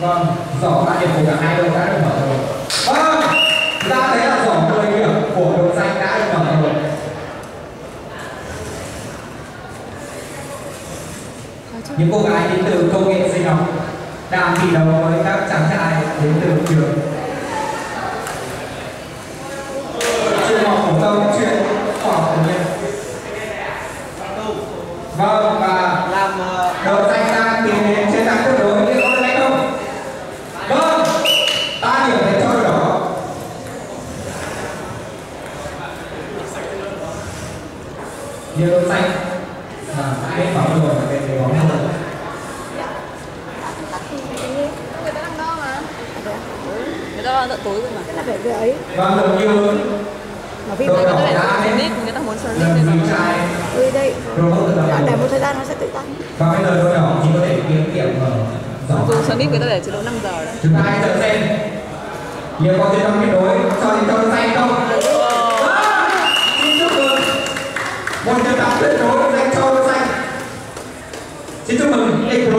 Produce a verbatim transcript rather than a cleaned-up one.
Vâng, giỏ đã điểm của cả hai đội đã được mở rồi. Vâng, ta thấy là giỏ mười điểm của đội xanh đã được mở rồi. Những cô gái đến từ công nghệ sinh học đang thi đấu với các chàng trai đến từ trường trường học phổ thông chuyên khoa học tự nhiên. Vâng, và làm đội xanh đang tiến đến chiến thắng tuyệt đối nhưng có được hay không? Vâng, ba điểm dành cho đội đỏ. Nhiều đội xanh và hãy bảo rồi về cái bóng hơn. Người ta đang đo mà. Người ta đo tận tối rồi mà. Thế là phải cái ấy. Vâng, được như Mà phim đội này đỏ nó đã Clip, đến người ta muốn xem lần clip vì nên trai ừ đây. rồi hậu tự Đã động. để một thời gian nó sẽ tự tăng. Và bây giờ đội đỏ chỉ có thể kiếm điểm ở giỏ. dù xem clip người ta để chế độ năm giờ đấy. Chúng ta hãy chờ xem liệu có thể kết nối cho những đội xanh không? Xin chúc mừng một chiến thắng tuyệt đối dành cho đội xanh. Xin chúc mừng